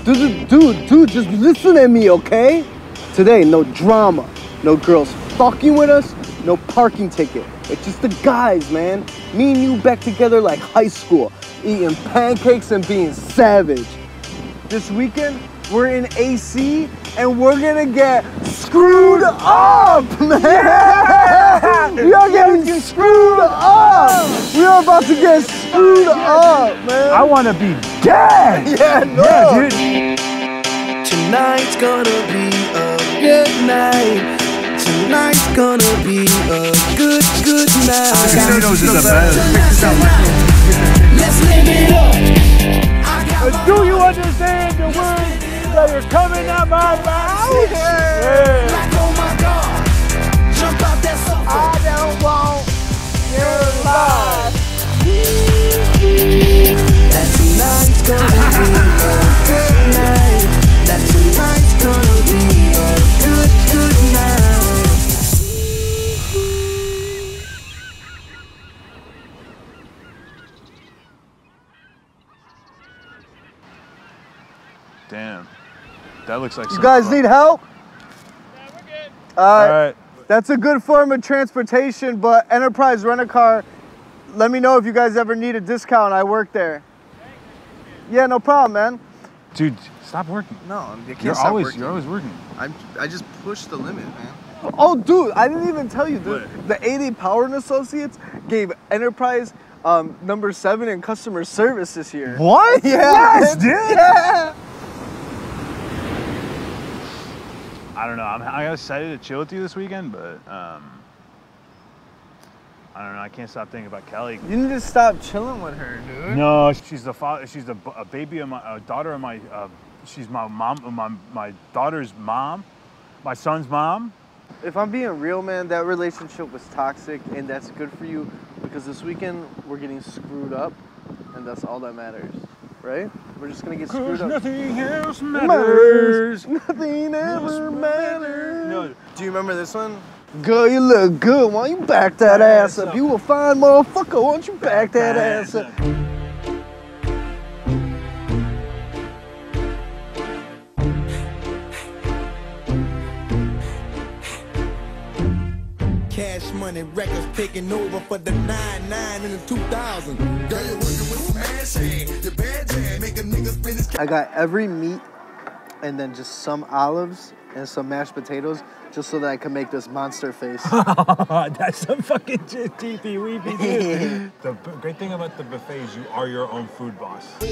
Dude, just listen to me, okay? Today, no drama, no girls fucking with us, no parking ticket. It's just the guys, man. Me and you back together like high school, eating pancakes and being savage. This weekend, we're in AC and we're gonna get screwed up, man! Yeah! We are getting screwed up! We are about to get screwed up, man! I wanna be dead! Yeah, no! Yeah, dude! Tonight's gonna be a good night. Tonight's gonna be a good night. Casinos is the best. Let's live it up. Do you understand the words that are coming out my mouth? Yeah. Like, oh my God, jump out that sofa. I don't want your life. That tonight's gonna be a good night. That tonight's gonna be a good night. Damn. That looks like You guys need help? Yeah, we're good. All right. That's a good form of transportation, but Enterprise Rent-A-Car, let me know if you guys ever need a discount. I work there. Yeah, no problem, man. Dude, stop working. No, you can't You're stop always working. I just pushed the limit, man. Oh, dude, I didn't even tell you, dude. What? The 80 Power and Associates gave Enterprise number 7 in customer service this year. What? Yeah. Yes, dude. Yeah. I don't know. I'm excited to chill with you this weekend, but I don't know. I can't stop thinking about Kelly. You need to stop chilling with her, dude. No, she's the father. She's a baby of my daughter of my. She's my mom. My daughter's mom. My son's mom. If I'm being real, man, that relationship was toxic, and that's good for you because this weekend we're getting screwed up, and that's all that matters, right? We're just gonna get screwed up. Nothing else matters. Nothing ever matters. No. Do you remember this one? Girl, you look good. Why don't you back that ass up? You a fine motherfucker. Why don't you back that ass up? Cash Money Records taking over for the 99 in the 2000. Girl, you're working with some ass hand. Your bad jam make a nigga spin his. I got every meat and then just some olives and some mashed potatoes just so that I can make this monster face. That's some fucking teethy weepy dude. The great thing about the buffet is you are your own food boss. They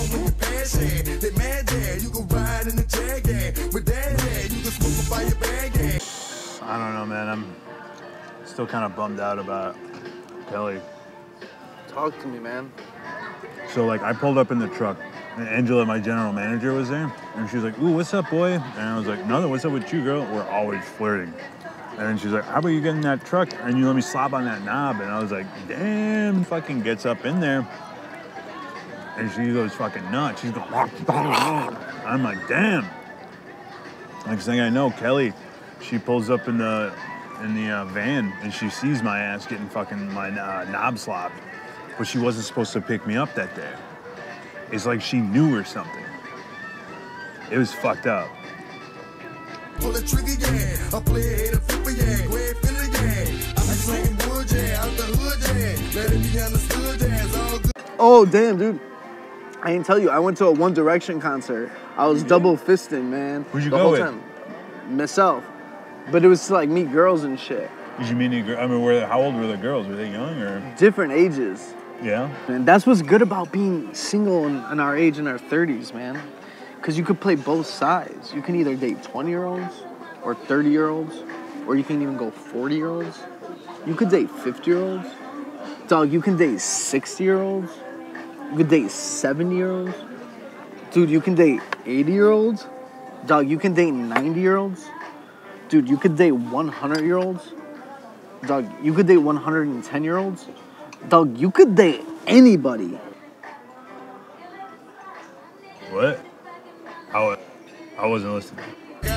mad jam, you can ride in the jag gang. With that hand, you can smoke by your bag gang. I don't know, man. I'm still kind of bummed out about Kelly. Talk to me, man. So like I pulled up in the truck and Angela, my general manager, was there. And she was like, ooh, what's up, boy? And I was like, nothing, what's up with you, girl? We're always flirting. And then she's like, how about you get in that truck and you let me slap on that knob? And I was like, damn, fucking gets up in there. And she goes fucking nuts. She's going, I'm like, damn. Next thing I know, Kelly, she pulls up in the van and she sees my ass getting fucking my knob slopped. But she wasn't supposed to pick me up that day. It's like she knew or something. It was fucked up. Pull the trigger, yeah. I play it, a flipper, yeah. Go ahead, feel it, yeah. I be slinging wood, yeah. Out the hood, yeah. Let it be understood, yeah. It's all good. Oh, damn, dude. I didn't tell you. I went to a One Direction concert. I was double fisting, man. Who'd you the go whole with? time. Myself. But it was to like meet girls and shit. Did you meet any girls? I mean, how old were the girls? Were they young or? Different ages. Yeah. And that's what's good about being single in our age, in our 30s, man. Because you could play both sides. You can either date 20-year-olds or 30-year-olds, or you can even go 40-year-olds. You could date 50-year-olds. Dog, you can date 60-year-olds. You could date 70-year-olds. Dude, you can date 80-year-olds. Dog, you can date 90-year-olds. Dude, you could date 100-year-olds. Dog, you could date 110-year-olds. Dog, you could date anybody. What? I wasn't listening.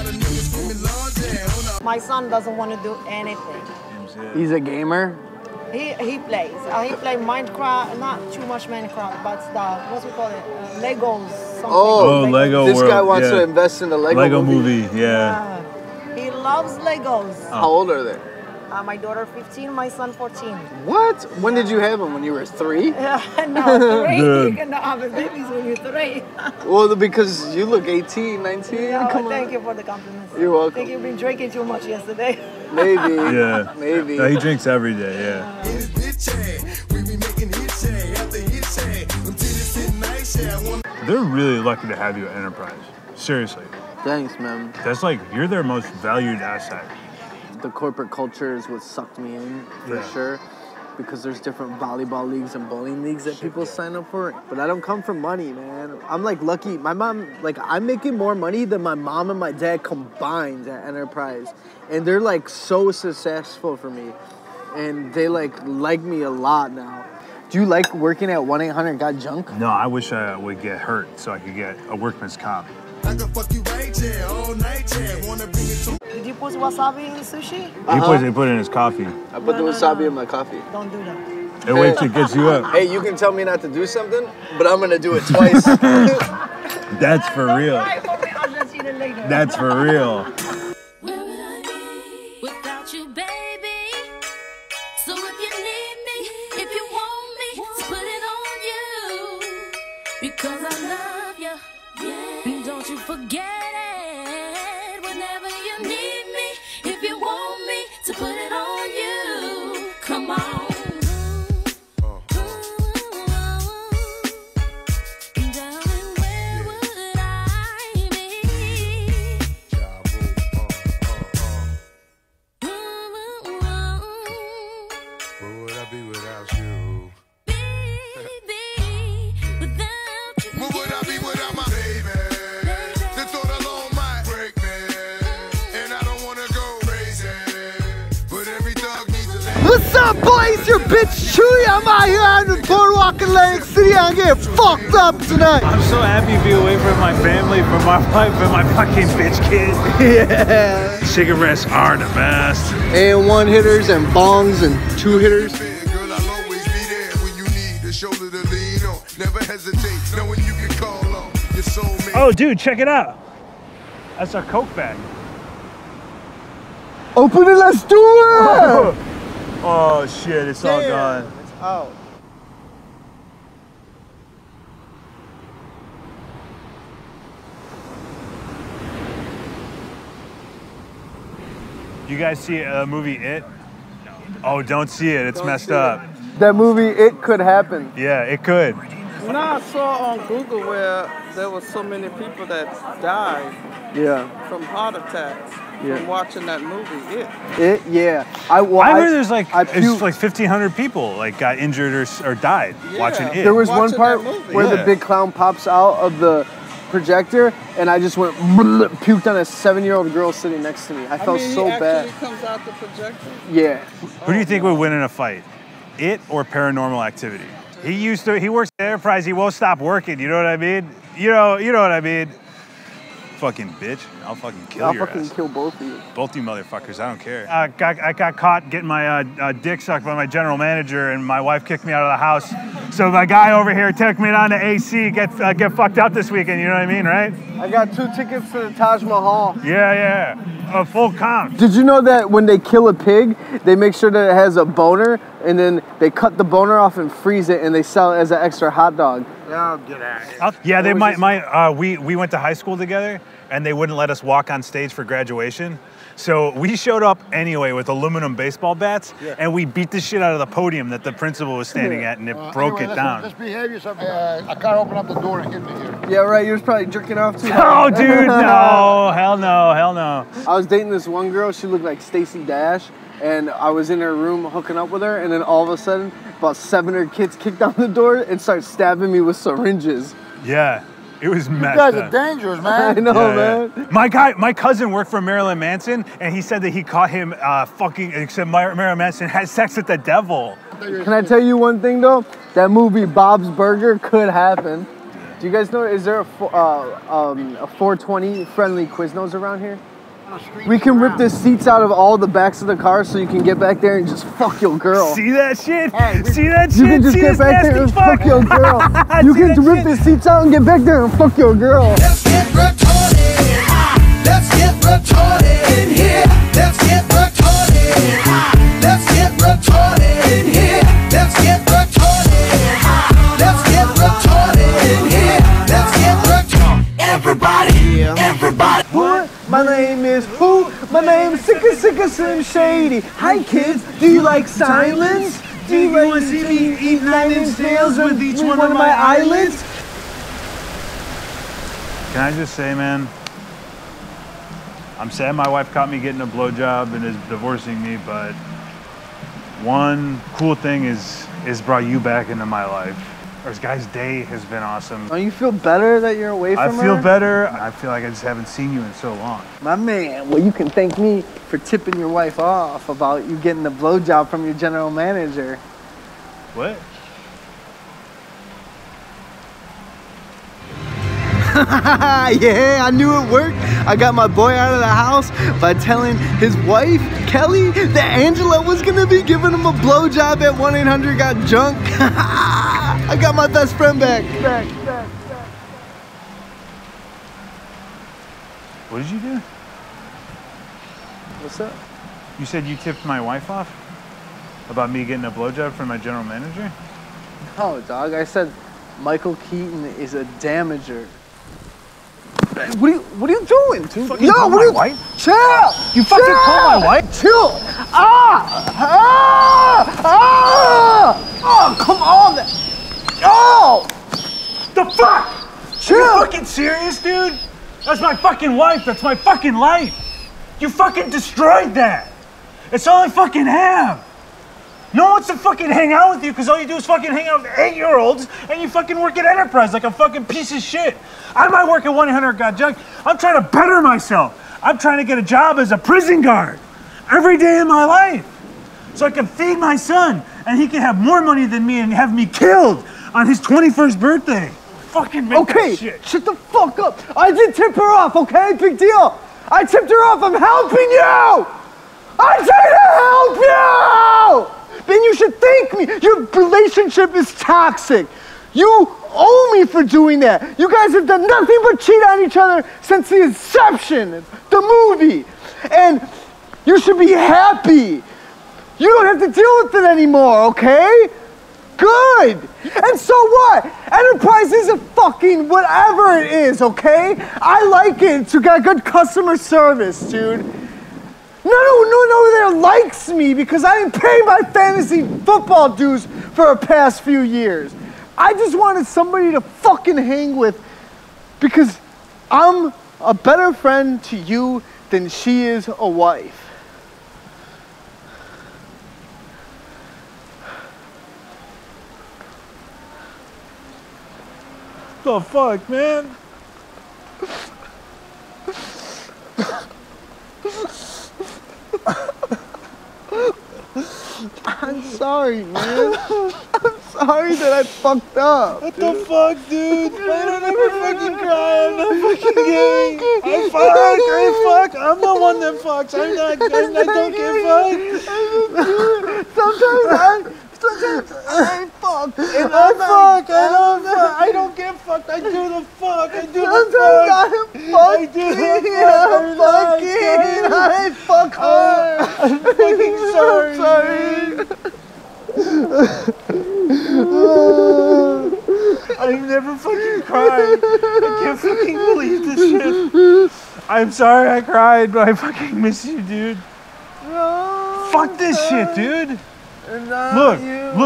My son doesn't want to do anything. He's a gamer. He plays. He plays Minecraft, not too much Minecraft, but the, what we call it, Legos. Something. Oh, Lego This World, guy wants yeah. to invest in the Lego movie, Yeah. He loves Legos. How old are they? My daughter 15, my son 14. What? When did you have them? When you were 3? No, 3. Good. You cannot have babies when you're 3. Well, because you look 18, 19. Yeah, Come thank on. you for the compliments. You're welcome. I think you've been drinking too much yesterday. Maybe. Yeah. Maybe. No, he drinks every day, yeah. Hit bitch, yeah. We be making hits, yeah. After hits, yeah. Them titties sit nice, yeah. I wanna They're really lucky to have you at Enterprise. Seriously. Thanks, man. That's like, you're their most valued asset. The corporate culture is what sucked me in, for Yeah. sure. Because there's different volleyball leagues and bowling leagues that people sign up for. But I don't come from money, man. I'm like lucky. My mom, like, I'm making more money than my mom and my dad combined at Enterprise. And they're like so successful for me. And they like me a lot now. Do you like working at 1-800-GOT-JUNK? No, I wish I would get hurt so I could get a workman's comp. I can fuck you right, yeah. All night, yeah. Wanna bring it to Did you put wasabi in the sushi? He put it in his coffee. I put the wasabi in my coffee. Don't do that. It waits, it gets you up. Hey, you can tell me not to do something, but I'm gonna do it twice. That's for real. I'll just eat it later. That's for real. Where would I be without you, baby? So if you need me, if you want me, to put it on you. Because I love you. And don't you forget it. Whenever you need me, if you want me, to put it on you. Come on. Darling, where would I be? Where would I be without you? Where would I be without my baby? The thought alone might break me. And I don't wanna go crazy. But every thug needs a lady. What's up, boys? Your bitch Chewy. I'm out here on the boardwalk in Atlantic City. I'm getting fucked up tonight. I'm so happy to be away from my family, from my wife, and my fucking bitch kid. Yeah. Cigarettes are the best. And one hitters and bongs and two hitters. Girl, I'll always be there when you need a shoulder to lean on. Never hesitate, knowing you can call on your soulmate. Oh, dude, check it out. That's a Coke bag. Open it, let's do it! Oh, shit, it's all gone. It's out. You guys see a movie It? Oh, don't see it. It's messed up. That movie, It Could Happen. Yeah, it could. No, I saw on Google where there were so many people that died Yeah. from heart attacks Yeah. from watching that movie. Yeah. I heard there's I it's puked. like 1,500 people like got injured or died watching It. There was one Watching part that movie. where the Yeah. big clown pops out of the projector, and I just went puked on a 7-year-old girl sitting next to me. I felt mean, so he bad. actually comes out the projector. Yeah. Who do you think would win in a fight? It or Paranormal Activity? He works at Enterprise, he won't stop working, you know what I mean? You know what I mean? Fucking bitch, I'll fucking kill I'll your fucking ass. kill both of you. Both you motherfuckers, I don't care. I got caught getting my dick sucked by my general manager, and my wife kicked me out of the house. So my guy over here took me down to AC, get fucked up this weekend, you know what I mean, right? I got 2 tickets to the Taj Mahal. Yeah, a full comp. Did you know that when they kill a pig, they make sure that it has a boner, and then they cut the boner off and freeze it, and they sell it as an extra hot dog? Oh, get out of here. Yeah, we went to high school together, and they wouldn't let us walk on stage for graduation. So we showed up anyway with aluminum baseball bats, and we beat the shit out of the podium that the principal was standing at, and it broke it down. Just behave yourself. I can't open up the door and get me here. Yeah, right. You was probably jerking off too. Oh, dude, no, hell no. I was dating this one girl. She looked like Stacey Dash, and I was in her room hooking up with her, and then all of a sudden, about 7 of her kids kicked down the door and started stabbing me with syringes. Yeah, it was You messed guys up. are dangerous, I man. know, Yeah. man. My cousin worked for Marilyn Manson, and he said that he caught him except Marilyn Manson had sex with the devil. Can I tell you one thing though? That movie Bob's Burger could happen. Do you guys know? Is there a 420 friendly Quiznos around here? We can rip the seats out of all the backs of the car so you can get back there and just fuck your girl. See that shit? See that shit? You can just get back there and fuck your girl. You can rip the seats out and get back there and fuck your girl. Let's get retarded. Let's get retarded in here. Let's get retarded. Let's get retarded in here. Let's get retarded. Let's get retarded in here. Let's get retarded. Everybody, everybody. What? My name is who? My name is Sicka Slim Shady. Hi kids, do you like silence? Do you want to see me eat 9-inch nails with each one of my eyelids? Can I just say, man, I'm sad my wife caught me getting a blowjob and is divorcing me, but one cool thing is brought you back into my life. This guy's day has been awesome. Don't you feel better that you're away from her? I feel better. I feel like I just haven't seen you in so long. My man, well, you can thank me for tipping your wife off about you getting the blowjob from your general manager. What? Yeah, I knew it worked. I got my boy out of the house by telling his wife, Kelly, that Angela was gonna be giving him a blowjob at 1-800-GOT-JUNK. I got my best friend back. What did you do? What's up? You said you tipped my wife off? About me getting a blowjob from my general manager? No, dog. I said Michael Keaton is a damager. What are you doing, dude? Fucking call my wife? Chill! You fucking call my wife? Chill! Oh, come on! Oh! The fuck? Chill! Are you fucking serious, dude? That's my fucking wife. That's my fucking life. You fucking destroyed that. It's all I fucking have. No one wants to fucking hang out with you because all you do is fucking hang out with 8-year-olds and you fucking work at Enterprise like a fucking piece of shit. I might work at 1-800-GOT-JUNK. I'm trying to better myself. I'm trying to get a job as a prison guard every day of my life so I can feed my son and he can have more money than me and have me killed on his 21st birthday. Fucking make that shit. Shut the fuck up. I did tip her off, okay? Big deal. I tipped her off. I'm helping you. I'm trying to help you. Then you should thank me. Your relationship is toxic. You owe me for doing that. You guys have done nothing but cheat on each other since the inception, the movie. And you should be happy. You don't have to deal with it anymore, okay? Good. And so what? Enterprise is a fucking whatever it is, okay? I like it. It's got good customer service, dude. No one over there likes me because I didn't pay my fantasy football dues for the past few years. I just wanted somebody to fucking hang with because I'm a better friend to you than she is a wife. The fuck, man? I'm sorry, man. I'm sorry that I fucked up. What the fuck, dude? I don't ever fucking cry. I'm not fucking gay. I fuck. I'm the one that fucks. I don't get fucked. Sometimes I fuck. And I don't get fucked. I do the fuck. I do the fuck. I fuck her. I'm fucking sorry. I've never fucking cried. I can't fucking believe this shit. I'm sorry I cried, but I fucking miss you, dude. No, fuck this shit, dude. Look.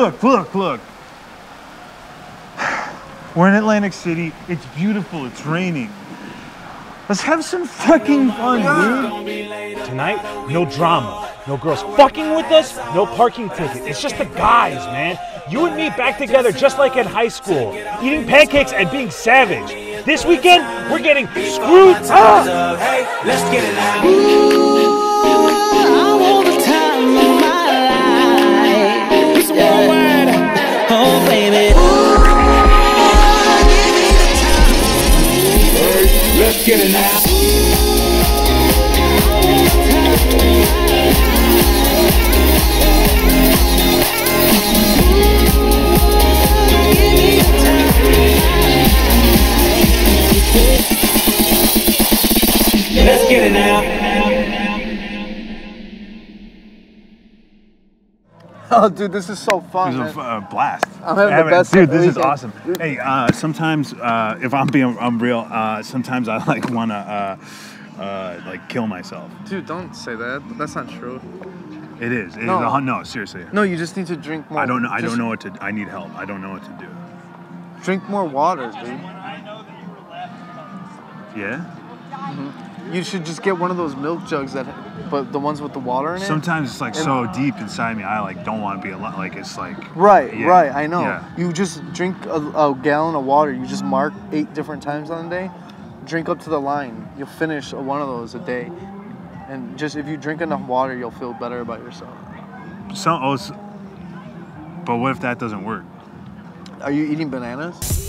We're in Atlantic City. It's beautiful. It's raining. Let's have some fucking fun, dude. Tonight, no drama. No girls fucking with us, no parking ticket. It's just the guys, man. You and me back together just like in high school. Eating pancakes and being savage. This weekend, we're getting screwed up. Hey, let's get it out. I want the time of my life. It's worldwide. Oh, baby. Let's get it now. Oh, dude, this is so fun. It was a blast. I'm having the best dude, this is weekend. awesome. Hey, sometimes if I'm being real, sometimes I like want to like kill myself. Dude, don't say that. That's not true. It is. No, seriously. No, you just need to drink more. I don't know. I don't know what to. I need help. I don't know what to do. Drink more water, dude. Yeah. You should just get one of those milk jugs but the ones with the water in it. Sometimes it's like so deep inside me, I like don't want to be alone. Like it's like. Right, yeah, right. I know. Yeah. You just drink a gallon of water. You just mark 8 different times on the day. Drink up to the line. You'll finish one of those a day. And just if you drink enough water, you'll feel better about yourself. But what if that doesn't work? Are you eating bananas?